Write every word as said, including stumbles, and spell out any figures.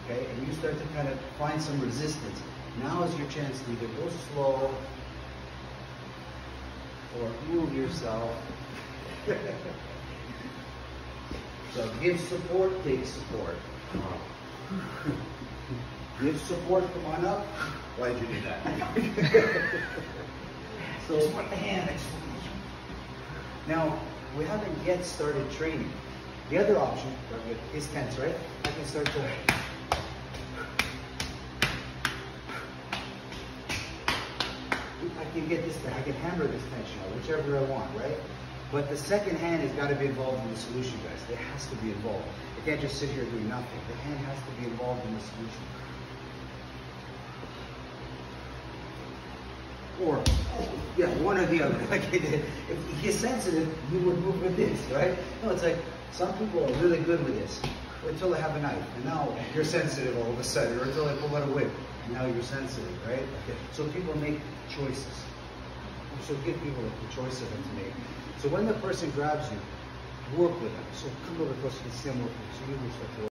okay? And you start to kind of find some resistance. Now is your chance to either go slow or move yourself. So give support, take support. Give support, come on up. Why'd you do that? So with the hand. Now, we haven't yet started training. The other option is tense, right? I can start to I can get this, I can hammer this tension out, whichever I want, right? But the second hand has got to be involved in the solution, guys. It has to be involved. It can't just sit here doing nothing. The hand has to be involved in the solution. Or, yeah, one or the other. Like if he's sensitive, you would move with this, right? No, it's like some people are really good with this until they have a knife, and now you're sensitive all of a sudden, or until they pull out a whip, and now you're sensitive, right? Okay. So people make choices. So give people the choice of them to make. So when the person grabs you, work with them. So come over close, you can see them working. So you will start to work.